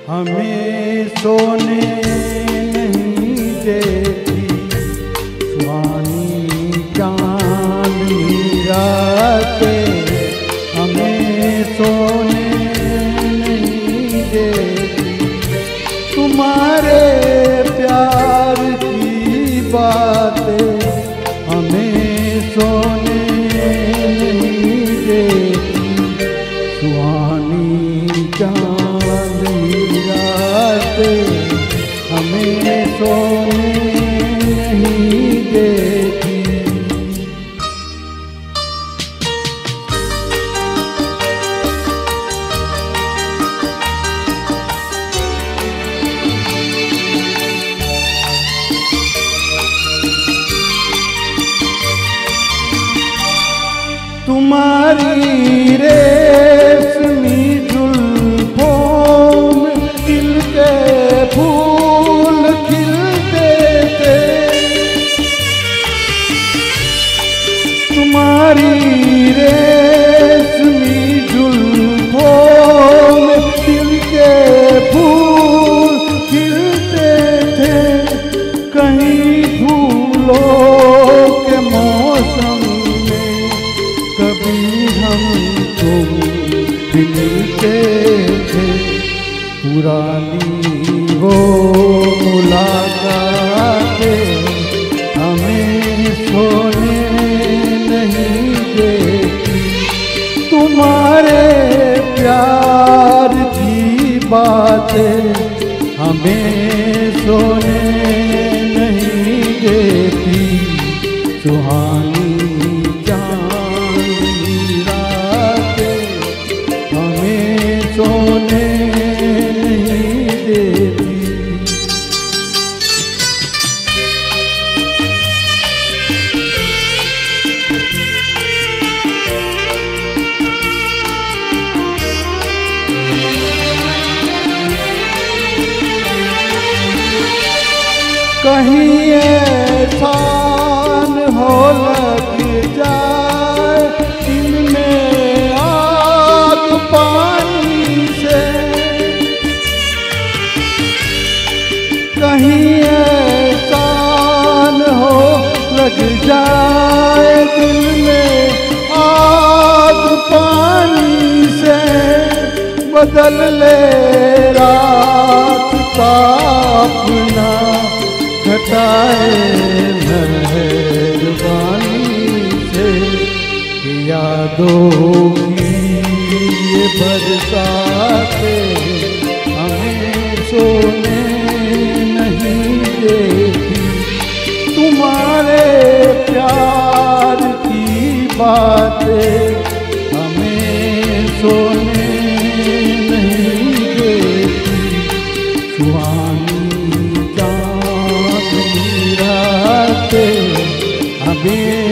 हमें सोने नहीं देती, सुहानी चांदनी रातें हमें सोने नहीं देती। तुम्हारे प्यार की बातें हमें सोने नहीं देती, सुहानी चांदनी रातें हमें सोने नहीं देती। तुम्हारी रेशमी जुल्फों में दिल के फूल खिलते थे। तुम्हारी रेशमी जुल्फों में दिल के फूल खिलते थे। कहीं फूलों के मौसम कभी हम तुम मिलते थे। पुरानी वो मुलाकातें हमें सोने नहीं देती। तुम्हारे प्यार की बातें हमें सोने नहीं देती, सुहानी सोने नहीं देती। कहीं ऐसा न हो लग जाए दिल में आग पानी से, कहीं ऐसा न हो लग जाए दिल में आग पानी से। बदल ले रात का अपना घटाए मेहरबानी से। यादों की ये बरसातें हमें सोने नहीं देती। तुम्हारे प्यार की बातें हमें सोने नहीं देती, सुहानी चांदनी रातें हमें